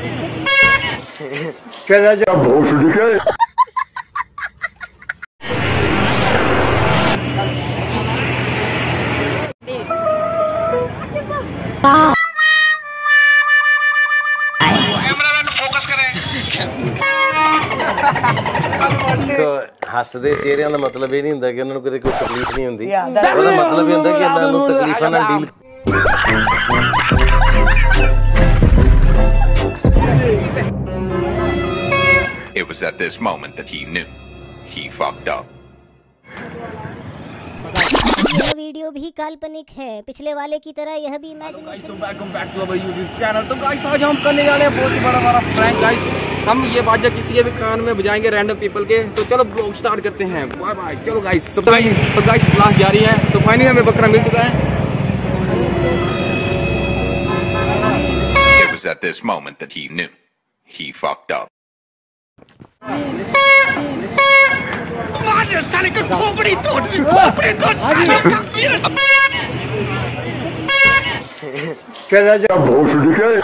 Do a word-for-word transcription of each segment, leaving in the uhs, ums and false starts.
चला जा भोसड़ी के। हसदे चेहरिਆਂ ਦਾ ਮਤਲਬ ਇਹ ਨਹੀਂ ਹੁੰਦਾ ਕਿ ਉਹਨਾਂ ਨੂੰ ਕਦੇ ਕੋਈ ਤਕਲੀਫ ਨਹੀਂ ਹੁੰਦੀ। ਉਹਦਾ ਮਤਲਬ ਇਹ ਹੁੰਦਾ ਕਿ ਇਹਨਾਂ ਨੂੰ ਤਕਲੀਫਾਂ ਨਾਲ deal. It was at this moment that he knew he fucked up. यह वीडियो भी काल्पनिक है, पिछले वाले की तरह यह भी इमेजिनेशन। तो welcome back to our YouTube channel. तो गाइस आज हम करने वाले हैं बहुत ही बड़ा बड़ा प्रैंक गाइस। हम ये बाजा किसी के भी कान में बजाएंगे रैंडम पीपल के। तो चलो ब्लॉग स्टार्ट करते हैं। Bye bye. चलो गाइस सब तो गाइस क्लास जारी है। तो फाइनली हमें बकरा मिल चुका है। It was at this moment that he knew he fucked up. साले का खोपड़ी तोड़ खोपड़ी तोड़ साले का मेरा चला जा भोसड़ी के।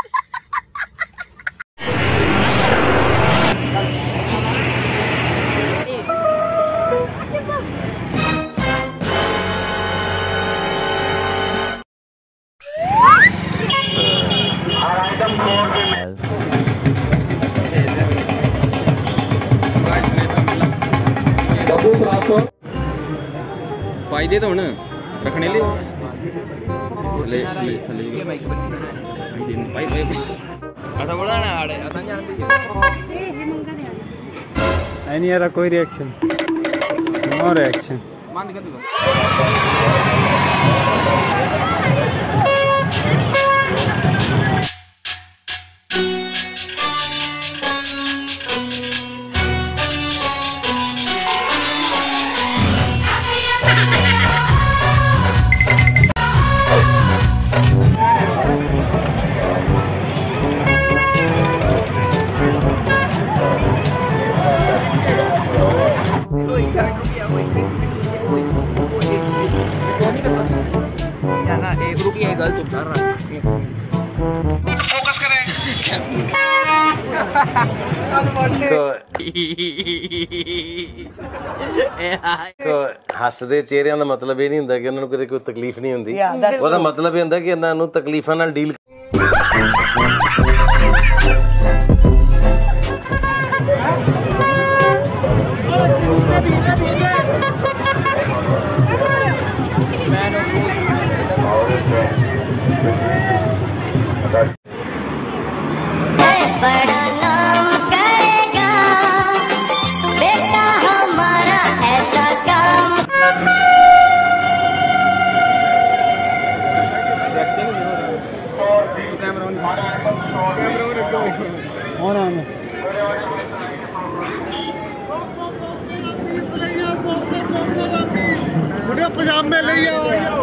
पाई दे तो हूं रखने ले थले थले थले भाई भाई आता बोला ना आड़े आता जानती है नहीं यार कोई रिएक्शन नो रिएक्शन मान कर दो। एक रुकी है गलत उठा रहा फोकस करें। तो ਹੱਸਦੇ ਚਿਹਰਿਆਂ ਦਾ ਮਤਲਬ ਇਹ ਨਹੀਂ ਹੁੰਦਾ ਕਿ ਉਹਨਾਂ ਨੂੰ ਕਦੇ ਕੋਈ ਤਕਲੀਫ ਨਹੀਂ ਹੁੰਦੀ। ਉਹਦਾ ਮਤਲਬ ਇਹ ਹੁੰਦਾ ਕਿ ਇਹਨਾਂ ਨੂੰ ਤਕਲੀਫਾਂ ਨਾਲ ਡੀਲ। बड़ा नाम करेगा बेटा हमारा ऐसा काम। बुढ़े पंजाब में ले आओ।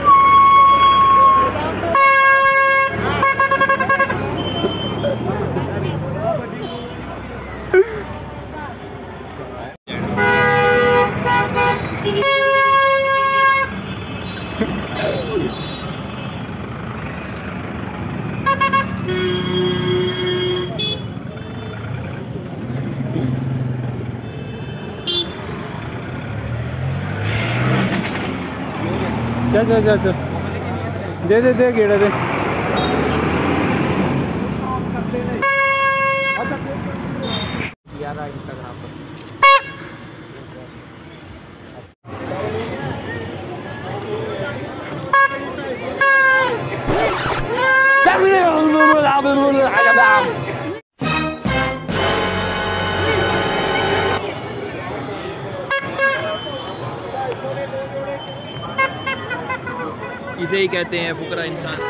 जा जा जा जा दे दे दे गेड़ा दे। इंस्टाग्राम पर इसे ही कहते हैं फुकरा इंसान।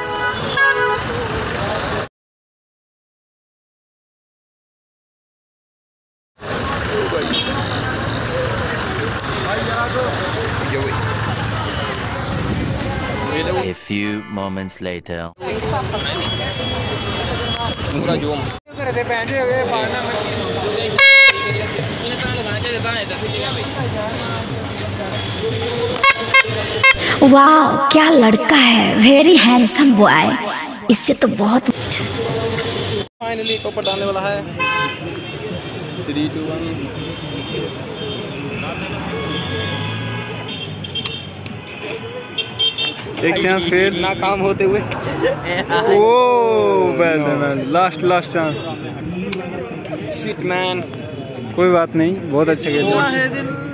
A few moments later. वाह क्या लड़का है, वेरी हैंडसम बॉय। इससे तो बहुत फाइनली ऊपर डालने वाला है। Three two one. एक चांस फिर नाकाम होते हुए। Oh batsman last last chance. Shit man. कोई बात नहीं, बहुत अच्छा खेला।